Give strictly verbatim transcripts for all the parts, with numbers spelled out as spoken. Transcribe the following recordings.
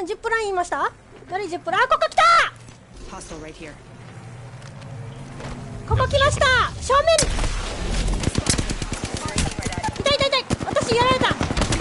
なジップラインいました。誰ジップライン。あ、ここ来た。ここ来ました。正面。痛い痛い痛い。私やられた。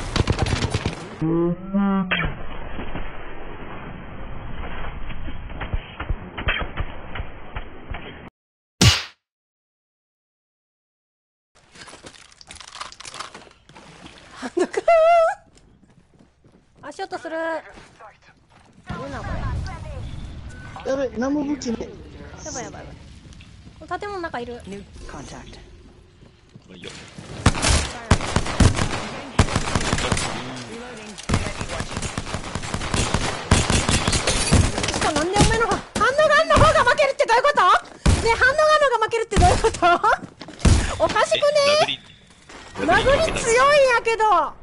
ハンドかー。足音する。どうなんこれ。 やべ、何も武器ね。 やばいやばいやばい。建物の中いる。しかもなんでお前の方反応があんの方が負けるってどういうこと？ねえ、反応があんのが負けるってどういうこと？おかしくね？殴り強いんやけど。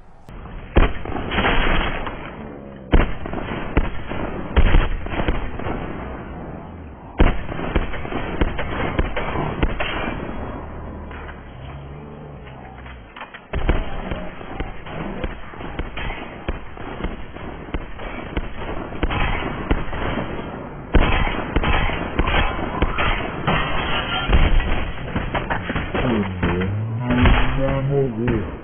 Vamos ver.